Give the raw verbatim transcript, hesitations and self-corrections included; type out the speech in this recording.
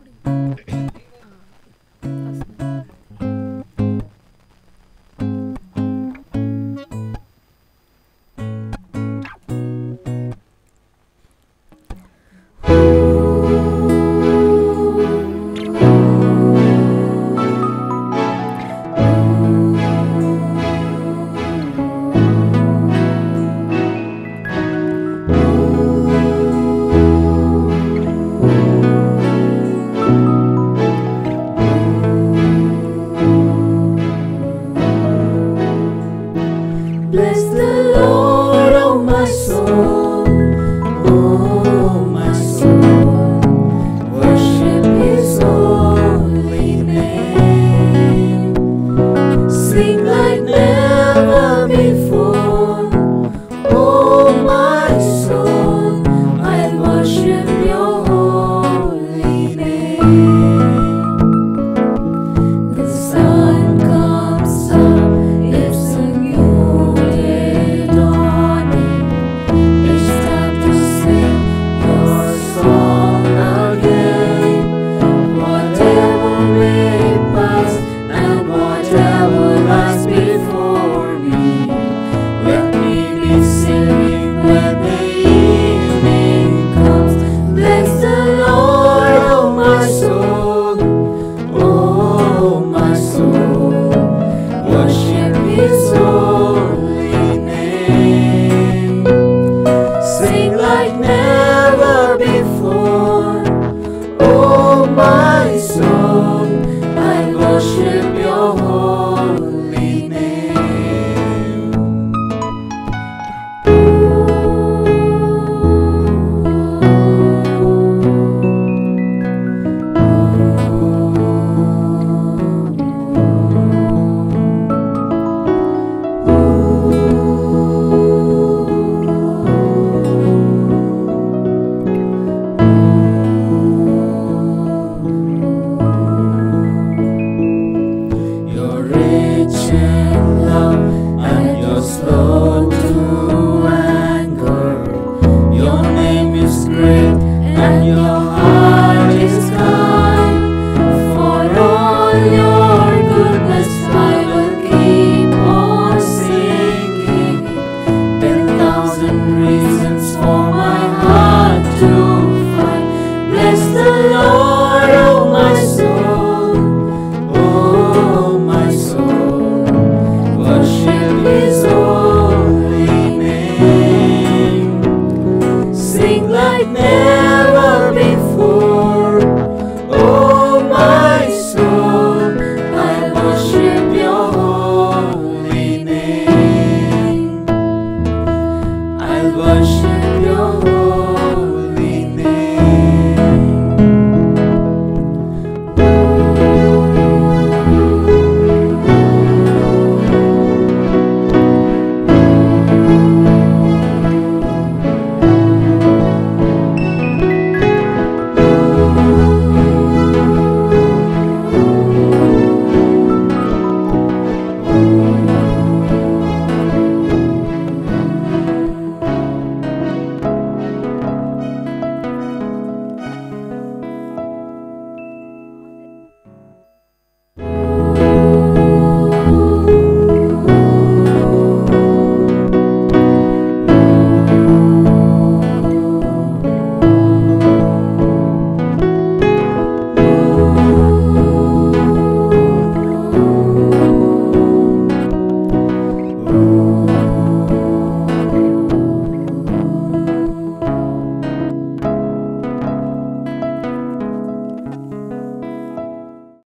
Bless the Lord, oh my soul, oh my soul, worship His holy name. Sing like never before, oh my soul, I worship Your holy name. The sun comes up, it's a new day dawning. It's time to sing Your song again. Whatever may pass and whatever lies before me, let me be singing when the evening comes. Bless the Lord, oh my soul, oh my soul, worship His holy name. Sing like never before, oh my soul, I worship Your holy name. You're rich in love and You're slow to anger. Your name is great and Your heart is kind. For all Your goodness I will keep on singing. Ten thousand reasons for my heart to find. Bless the Lord, oh my soul, oh my soul, worship His holy name. Sing like never before, oh my soul, I worship Your holy name. I worship